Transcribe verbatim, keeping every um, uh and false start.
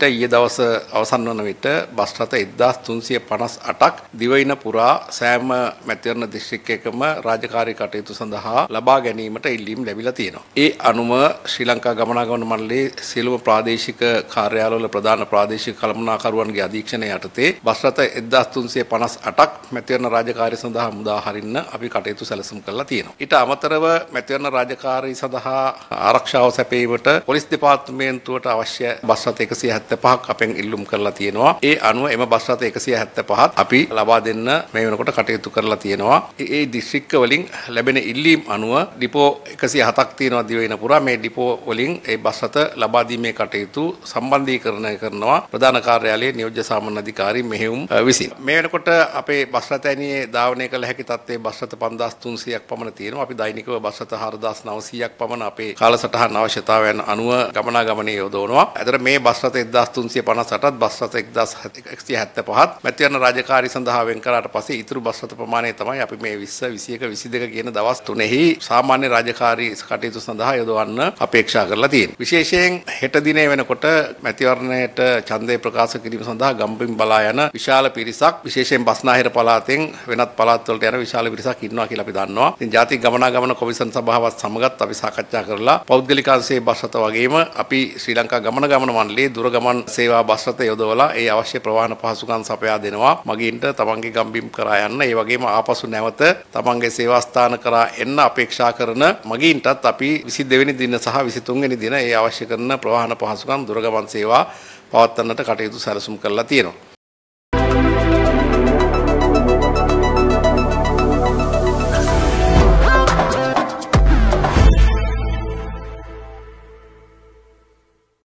ඊයේ දවස අවසන් වන විට බස් රථ එක්දාස් තුන්සිය පනස් අටක් දිවයින පුරා සෑම මැතිවරණ දිස්ත්‍රික්කයකම රාජකාරී කටයුතු සඳහා ලබා ගැනීමට ඉල්ලීම් ලැබිලා තියෙනවා. ඒ අනුව ශ්‍රී ලංකා ගමනාගමන මණ්ඩලයේ සියලුම ප්‍රාදේශික කාර්යාලවල ප්‍රධාන ප්‍රාදේශික කළමනාකරුවන්ගේ අධීක්ෂණය යටතේ බස් රථ එක්දාස් තුන්සිය පනස් අටක් මැතිවරණ රාජකාරී සඳහා මුදා හරින්න අපි කටයුතු සැලසුම් කරලා තියෙනවා. ඊට අමතරව මැතිවරණ රාජකාරී සඳහා ආරක්ෂාව සැපයීමට පොලිස් දෙපාර්තමේන්තුවට අවශ්‍ය බස් රථ එකසිය හැත්තෑ පහක් අපෙන් ඉල්ලුම් කරලා තියෙනවා. ඒ අනුව එම බස් රථ එකසිය හැත්තෑ පහත් අපි ලබා දෙන්න මේ වෙනකොට කටයුතු කරලා තියෙනවා. ඒ දිස්ත්‍රික්ක වලින් ලැබෙන ඉල්ලීම් අනුව ඩිපෝ එකසිය හතක් තියෙනවා දිවයින පුරා. මේ ඩිපෝ වලින් ඒ බස් රථ ලබා දීමේ කටයුතු සම්බන්ධීකරණය කරනවා ප්‍රධාන කාර්යාලයේ නියෝජ්‍ය සාමාන්‍ය අධිකාරී මෙහෙයුම් විසින්. මේ වෙනකොට අපේ බස් රථ ඇණියේ ධාවනය කළ හැකි තත්ත්වයේ බස් රථ පන්දාස් තුන්සියයක් පමණ තියෙනවා. අපි දෛනිකව බස් රථ හාරදාස් නවසීයක් පමණ අපේ කාලසටහන අවශ්‍යතාවයන් අනුව ගමනාගමනයේ යොදවනවා. අතර මේ බස් රථ එක්දාස් තුන්සිය පනස් අටත් බස් රථ එක්දාස් එකසිය හැත්තෑ පහත් මැතිවරණ රාජකාරී සඳහා වෙන් කරාට පස්සේ ඊතුරු බස් රථ ප්‍රමාණය තමයි අපි මේ විස්ස විසියක විසිදෙක කියන දවස් තුනෙහි සාමාන්‍ය රාජකාරී කටයුතු සඳහා යොදවන්න අපේක්ෂා කරලා තියෙනවා. විශේෂයෙන් හෙට දිනේ වෙනකොට මැතිවරණයට ඡන්දය ප්‍රකාශ කිරීම සඳහා ගම්බිම් බලා යන විශාල පිරිසක් විශේෂයෙන් බස්නාහිර පළාතෙන් වෙනත් පළාත් වලට යන විශාල පිරිසක් ඉන්නවා කියලා අපි දන්නවා. ඉතින් ජාතික ගමනාගමන කොමිසම් සභාවත් සමගත් අපි සාකච්ඡා කරලා පෞද්ගලික අංශයේ බස් රථ වගේම අපි ශ්‍රී ලංකා ගමනාගමන මණ්ඩලයේ දුර ගමන් සේවා බස් රථ යොදවලා ඒ අවශ්‍ය ප්‍රවාහන පහසුකම් සපයා දෙනවා. මගින්ට තමන්ගේ ගම්බිම් කරා යන්න, ඒ වගේම ආපසු නැවත තමන්ගේ සේවා ස්ථාන කරා එන්න අපේක්ෂා කරන මගින්ටත් අපි විසිදෙවැනි වෙනි දින සහ විසිතුන් වෙනි දින ඒ අවශ්‍ය කරන ප්‍රවාහන පහසුකම් දුර ගමන් සේවා පවත්වන්නට කටයුතු සැලසුම් කරලා තියෙනවා.